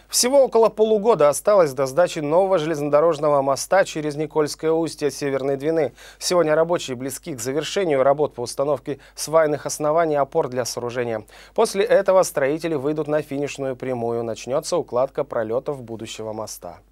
Всего около полугода осталось до сдачи нового железнодорожного моста через Никольское устье Северной Двины. Сегодня рабочие близки к завершению работ по установке свайных оснований опор для сооружения. После этого строители выйдут на финишную прямую. Начнется укладка пролетов будущего моста.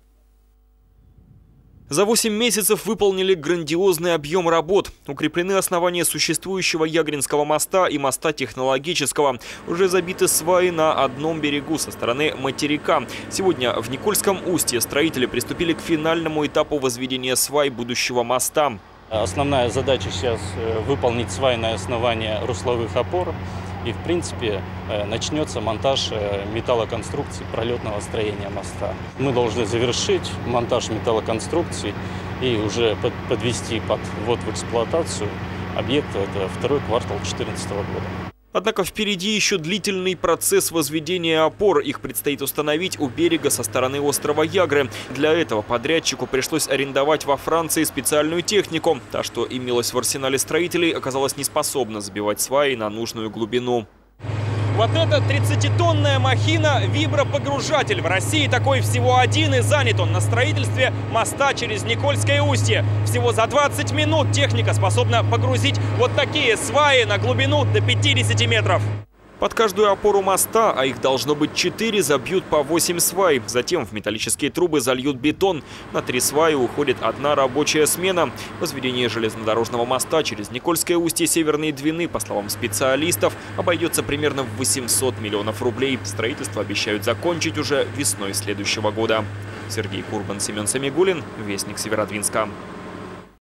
За 8 месяцев выполнили грандиозный объем работ. Укреплены основания существующего Ягринского моста и моста Технологического. Уже забиты сваи на одном берегу со стороны материка. Сегодня в Никольском устье строители приступили к финальному этапу возведения свай будущего моста. Основная задача сейчас выполнить свайное основание русловых опор. И, в принципе, начнется монтаж металлоконструкций пролетного строения моста. Мы должны завершить монтаж металлоконструкций и уже подвести под ввод в эксплуатацию объекта. Это второй квартал 2014 года. Однако впереди еще длительный процесс возведения опор. Их предстоит установить у берега со стороны острова Ягры. Для этого подрядчику пришлось арендовать во Франции специальную технику. Та, что имелась в арсенале строителей, оказалась не способна забивать сваи на нужную глубину. Вот эта 30-тонная махина – вибропогружатель. В России такой всего один, и занят он на строительстве моста через Никольское устье. Всего за 20 минут техника способна погрузить вот такие сваи на глубину до 50 метров. Под каждую опору моста, а их должно быть 4, забьют по 8 свай. Затем в металлические трубы зальют бетон. На 3 сваи уходит одна рабочая смена. Возведение железнодорожного моста через Никольское устье Северной Двины, по словам специалистов, обойдется примерно в 800 миллионов рублей. Строительство обещают закончить уже весной следующего года. Сергей Курбан, Семен Самигуллин, Вестник Северодвинска.